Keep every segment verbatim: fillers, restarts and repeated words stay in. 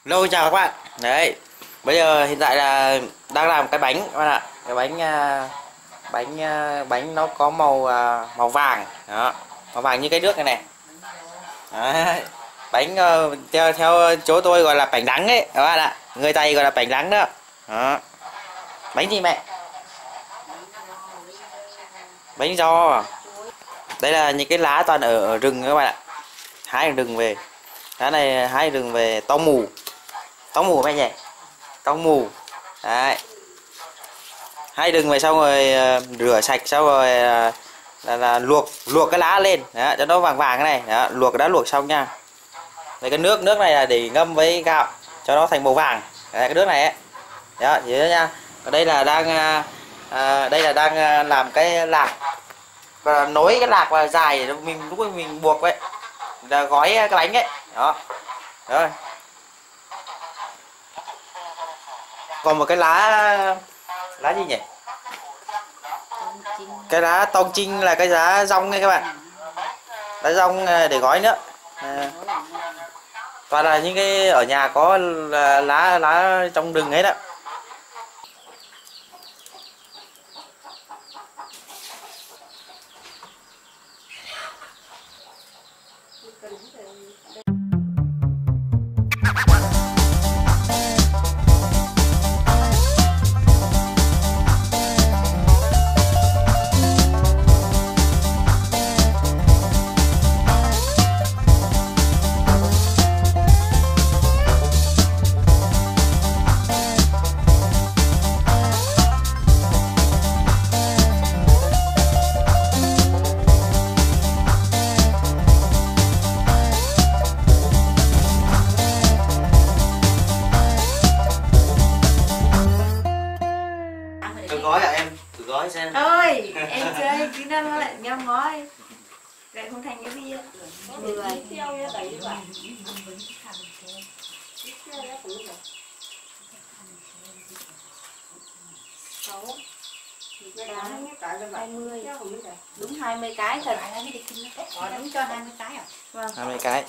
Lâu chào các bạn. Đấy, bây giờ hiện tại là đang làm cái bánh các bạn ạ. Cái bánh à, bánh à, bánh nó có màu à, màu vàng đó, màu vàng như cái nước này này. Đấy. Bánh à, theo theo chỗ tôi gọi là bánh đắng ấy các bạn ạ. Người Tây gọi là bánh đắng đó. Đó. Bánh gì mẹ? Bánh giò. Đây là những cái lá toàn ở, ở rừng các bạn ạ. Hái rừng về. Lá này hái rừng về táo mù. Táo mù mẹ nhỉ? Táo mù. Đấy. Hái rừng về xong rồi uh, rửa sạch xong rồi uh, là, là luộc luộc cái lá lên đó, cho nó vàng vàng cái này đó, luộc đã luộc xong nha. Đây cái nước nước này là để ngâm với gạo cho nó thành màu vàng. Đấy, cái nước này ấy. Đó, vậy đó nha. Ở đây là đang uh, uh, đây là đang uh, làm cái lạc và nối cái lạc vào dài để mình lúc mình buộc vậy là gói cái bánh ấy đó. Rồi. Còn một cái lá lá gì nhỉ? Cái lá tông chinh là cái lá rong ấy các bạn. Lá rong để gói nữa. À, toàn là những cái ở nhà có lá lá trong rừng ấy đó. Thử gói hả em? Thử gói xem. Ơi, em chơi tí nữa nó lại ngâm gói. Vậy không thành cái bia. Mười. hai mươi. Đúng hai mươi cái thật. Ờ, đúng cho hai mươi cái à? Vâng. hai mươi cái.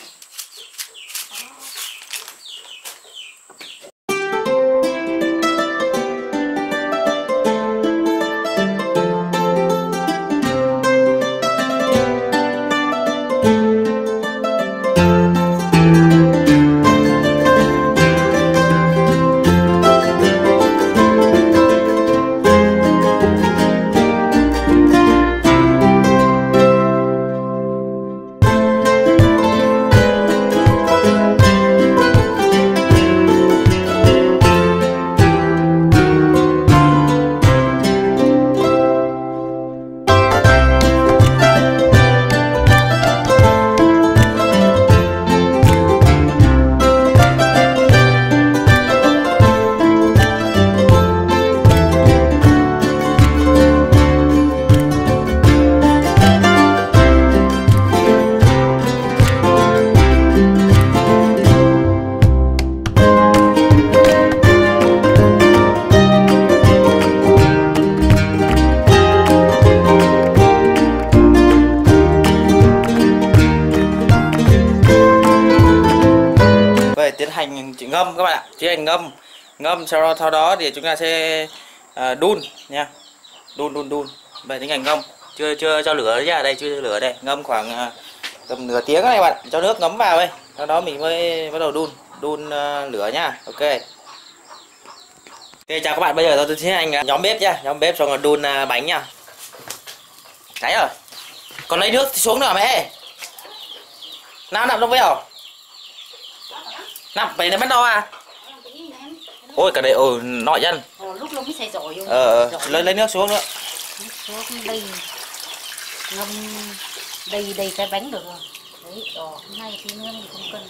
Tiến hành chỉ ngâm các bạn ạ, tiến hành ngâm ngâm sau đó sau đó thì chúng ta sẽ uh, đun nha, đun đun đun về tiến hành ngâm, chưa chưa cho lửa đấy nha, đây chưa cho lửa đây, ngâm khoảng uh, tầm nửa tiếng này bạn, cho nước ngấm vào đây, sau đó mình mới bắt đầu đun đun uh, lửa nha. Ok. Ok chào các bạn, bây giờ tôi tiến hành uh, nhóm bếp nha, nhóm bếp xong rồi đun uh, bánh nha. Đấy rồi, còn lấy nước thì xuống nữa mẹ, nào nằm trong bếp nằm vậy này bắt đo à? Ôi cả đây ừ nội dân. Ồ, lúc nó mới xay rồi vô. Ờ lấy lấy nước xuống nữa. Nước xuống đây. Ngâm đây đây cái bánh được rồi. Đấy, rồi, hôm nay thì ngâm thì không cần.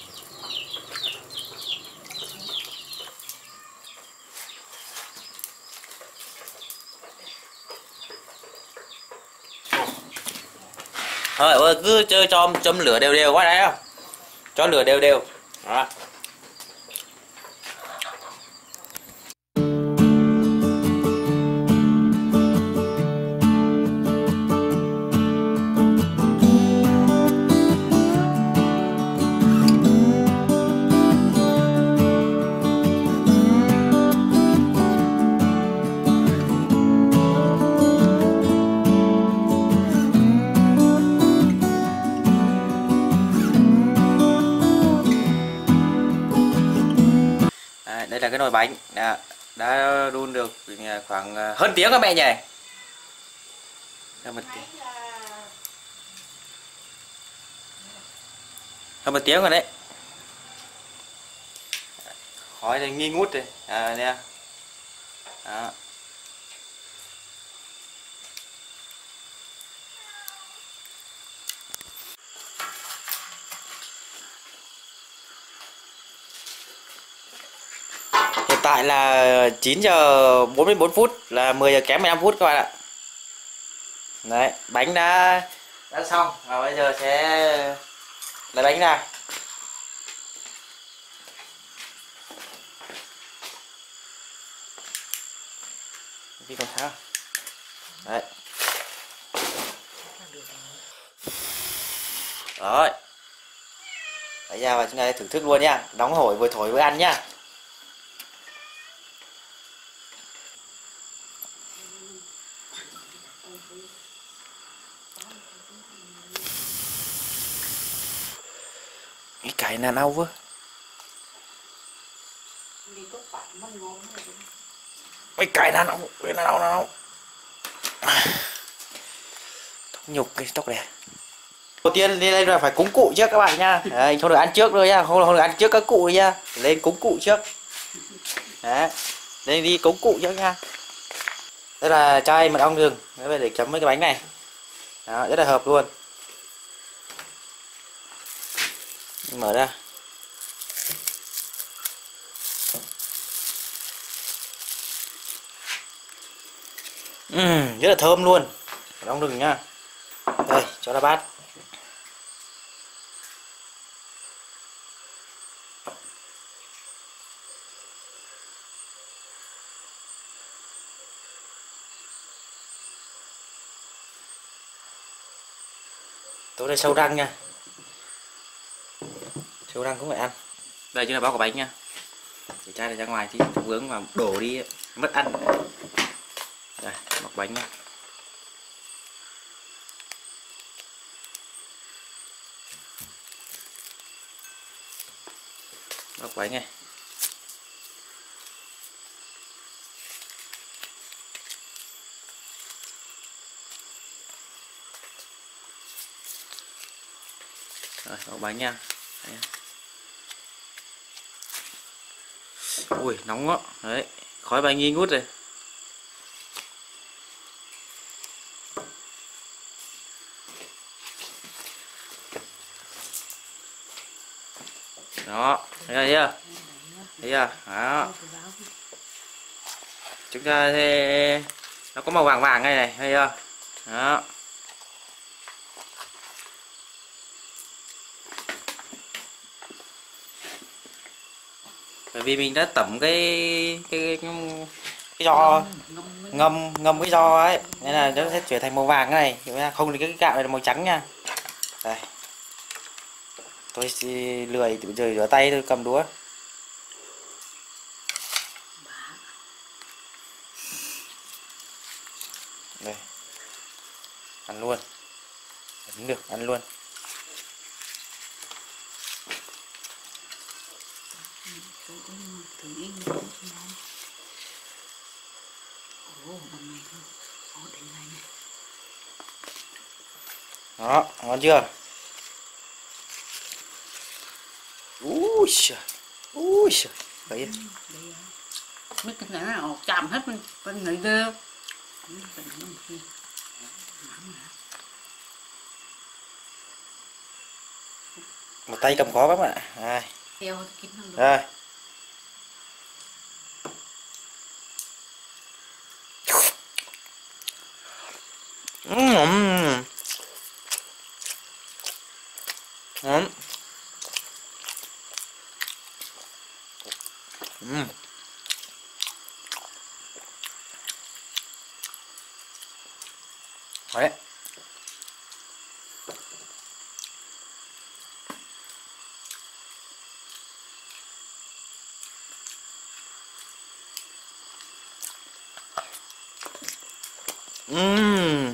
Thôi ơi cứ chơi cho châm lửa đều đều quá đấy không? Cho lửa đều đều. Đó. là cái nồi bánh đã, đã đun được khoảng hơn tiếng các mẹ nhỉ. Hơn một tiếng, hơn một tiếng rồi đấy. Khói thì nghi ngút rồi à, nè. Đó. Hiện tại là chín giờ bốn mươi bốn phút, là mười giờ kém mười lăm phút các bạn ạ. Đấy, bánh đã đã xong và bây giờ sẽ lấy bánh ra. Đi con tháo. Đấy. Rồi. Lấy ra và chúng ta thưởng thức luôn nha. Nóng hổi vừa thổi vừa ăn nhá. Cái cải nào nâu quá. Cái cải nào nâu, cái nào nâu nâu. Nhục cái tóc này. Đầu tiên lên đây là phải cúng cụ trước các bạn nha. Đấy, không được ăn trước đâu nha, không, không được ăn trước các cụ nha. Lên cúng cụ trước. Đấy. Lên đi cúng cụ trước nha. Đây là chai mật ong rừng để chấm với cái bánh này. Đó, rất là hợp luôn. Mở ra. Uhm, rất là thơm luôn. Mật ong rừng nha. Đây, cho ra bát. Tối nay sâu răng nha. Sâu răng cũng phải ăn. Đây chính là bao của bánh nha. Để chai này ra ngoài thì vướng mà đổ đi mất ăn. Đây, bọc bánh nha. Bọc bánh này. Rồi, bọc bánh nha. Đấy. Ui, nóng quá. Đấy, khói bánh nghi ngút rồi. Đó, thấy chưa? Thấy chưa? Đó. Chúng ta thì nó có màu vàng vàng này này, thấy chưa? Đó. Bởi vì mình đã tẩm cái cái cái, cái giò ngâm ngâm cái giò ấy nên là nó sẽ chuyển thành màu vàng cái này, không thì cái gạo này là màu trắng nha. Đây, tôi lười tự rời rửa tay tôi cầm đũa. Đây, ăn luôn, ăn được ăn luôn. Đó, ngon chưa? Ui trời, ui trời, đấy. Mấy cái nào chạm hết bên bên người ghê. Một tay cầm khó lắm ạ. Đây. Đây. Uhm. Uhm. Uhm. Đấy. Uhm.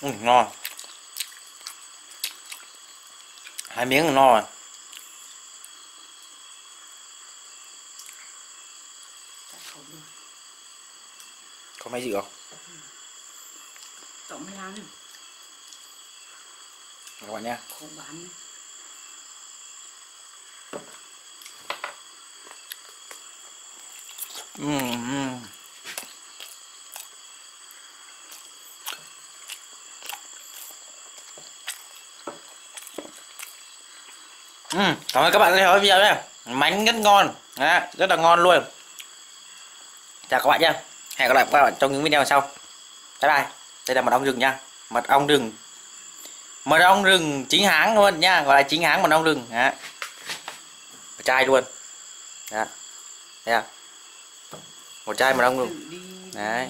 Ừ, ngon. Hai miếng là no rồi. Có mấy gì không? Tổng mười lăm. Các bạn nha. Không bán. Ừm. Ừm, cảm ơn các bạn đã theo dõi video nhé. Bánh rất ngon, à, rất là ngon luôn. Chào các bạn nha. Hẹn gặp lại các bạn trong những video sau. Bye bye. Đây là mật ong rừng nha. Mật ong rừng. Mật ong rừng chính hãng luôn nha, gọi là chính hãng mật ong rừng. Đó. Một chai luôn. Đó. Thấy không? Một chai mật ong rừng. Đấy.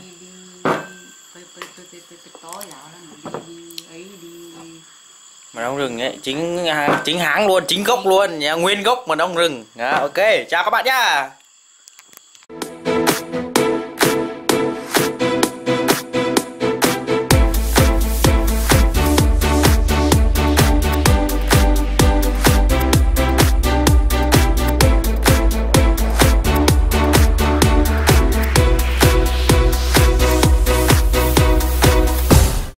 Mật ong rừng ấy, chính chính hãng luôn, chính gốc luôn, nguyên gốc mật ong rừng. Đó, ok, chào các bạn nhá.